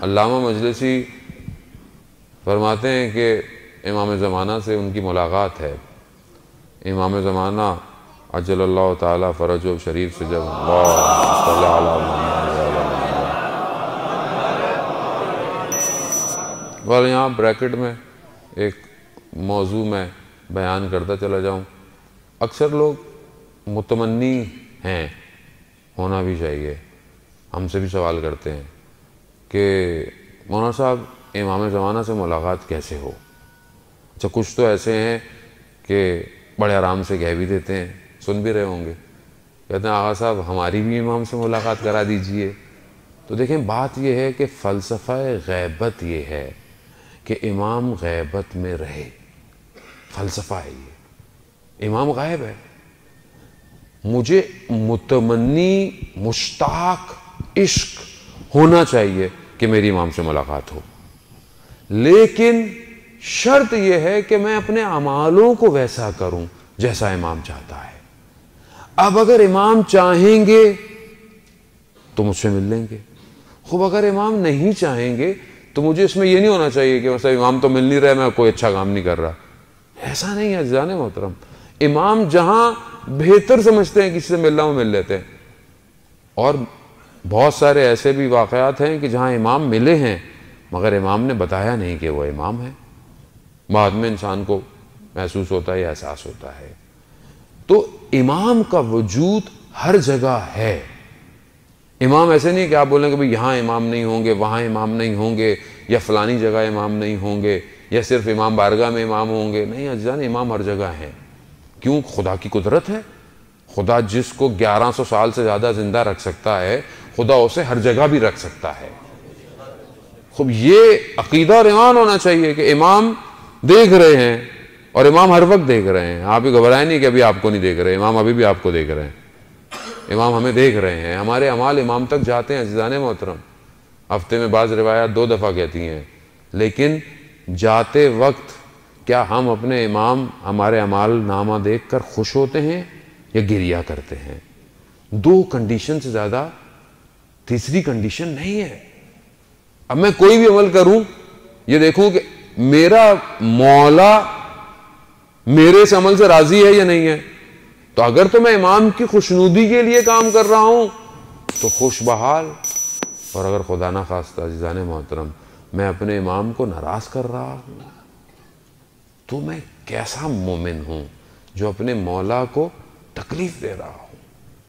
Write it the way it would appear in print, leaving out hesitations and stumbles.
علامہ مجلسی فرماتے ہیں کہ امام زمانہ سے ان کی ملاقات ہے. امام زمانہ عجل اللہ تعالیٰ فرجہ شریف سے جب اللہ صلی اللہ علیہ یہاں بریکٹ میں ایک موضوع میں بیان کرتا چلا جاؤں. اکثر لوگ متمنی ہیں، ہونا بھی چاہیے، ہم سے بھی سوال کرتے ہیں کہ مولانا صاحب امام زمانہ سے ملاقات کیسے ہو؟ اچھا کچھ تو ایسے ہیں کہ بڑے آرام سے کہہ بھی دیتے ہیں، سن بھی رہے ہوں گے، کہتے ہیں آغا صاحب ہماری بھی امام سے ملاقات کرا دیجئے. تو دیکھیں بات یہ ہے کہ فلسفہ غیبت یہ ہے کہ امام غیبت میں رہے. فلسفہ ہے یہ، امام غائب ہے. مجھے متمنی مشتاق عشق ہونا چاہیے کہ میری امام سے ملاقات ہو، لیکن شرط یہ ہے کہ میں اپنے اعمالوں کو ویسا کروں جیسا امام چاہتا ہے. اب اگر امام چاہیں گے تو مجھ سے مل لیں گے، خوب اگر امام نہیں چاہیں گے تو مجھے اس میں یہ نہیں ہونا چاہیے کہ مثلا امام تو مل نہیں رہا، میں کوئی اچھا کام نہیں کر رہا. ایسا نہیں ہے عزیزان محترم. امام جہاں بہتر سمجھتے ہیں کسی سے ملنا وہ مل لیتے ہیں. اور بہت سارے ایسے بھی واقعات ہیں کہ جہاں امام ملے ہیں مگر امام نے بتایا نہیں کہ وہ امام ہے، بعد میں انسان کو محسوس ہوتا ہے یا احساس ہوتا ہے. تو امام کا وجود ہر جگہ ہے. امام ایسے نہیں کہ آپ بولیں کہ بھئی یہاں امام نہیں ہوں گے، وہاں امام نہیں ہوں گے، یا فلانی جگہ امام نہیں ہوں گے، یا صرف امام بارگاہ میں امام ہوں گے. نہیں عزیزان، امام ہر جگہ ہیں. کیوں؟ خدا کی قدرت ہے. خدا جس کو 1100 سال سے زیادہ زندہ رکھ سکتا ہے خدا اسے ہر جگہ بھی رکھ سکتا ہے. خوب یہ عقیدہ اور ایمان ہونا چاہیے کہ امام دیکھ رہے ہیں، اور امام ہر وقت دیکھ رہے ہیں. آپ ہی گھبرائیں نہیں کہ ابھی آپ کو نہیں دیکھ رہے، امام ابھی بھی آپ کو دیکھ رہے ہیں. امام ہمیں دیکھ رہے ہیں. ہمارے اعمال امام تک جاتے ہیں عزیزان محترم. ہفتے میں بعض روایات 2 دفعہ کہتی ہیں، لیکن جاتے وقت کیا ہم اپنے امام ہمارے اعمال نامہ دیکھ کر خوش ہوتے ہیں یا گریہ کرتے ہیں؟ 2 کنڈیشن سے زیادہ تیسری کنڈیشن نہیں ہے. اب میں کوئی بھی عمل کروں یہ دیکھوں کہ میرا مولا میرے اس عمل سے راضی ہے یا نہیں ہے. تو اگر تو میں امام کی خوشنودی کے لیے کام کر رہا ہوں تو خوش بحال، اور اگر خدا نہ خواستہ عزیزان محترم میں اپنے امام کو ناراض کر رہا ہوں تو میں کیسا مومن ہوں جو اپنے مولا کو تکلیف دے رہا ہوں.